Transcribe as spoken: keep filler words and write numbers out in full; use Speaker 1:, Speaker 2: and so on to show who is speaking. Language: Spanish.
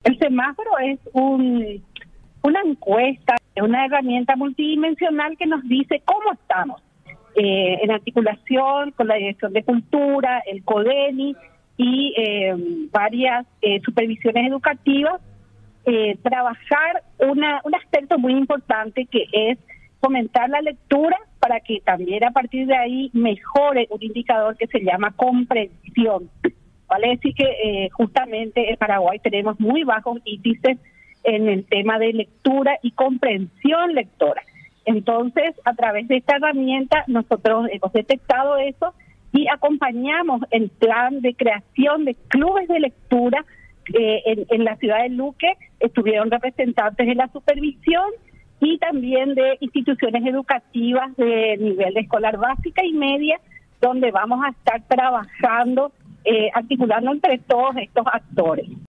Speaker 1: El semáforo es un, una encuesta, una herramienta multidimensional que nos dice cómo estamos eh, en articulación con la Dirección de Cultura, el CODENI y eh, varias eh, supervisiones educativas, eh, trabajar una, un aspecto muy importante que es fomentar la lectura para que también a partir de ahí mejore un indicador que se llama comprensión. Vale decir que eh, justamente en Paraguay tenemos muy bajos índices en el tema de lectura y comprensión lectora. Entonces, a través de esta herramienta nosotros hemos detectado eso y acompañamos el plan de creación de clubes de lectura. Eh, en, en la ciudad de Luque estuvieron representantes de la supervisión y también de instituciones educativas de nivel de escolar básica y media, donde vamos a estar trabajando, eh, articulando entre todos estos actores.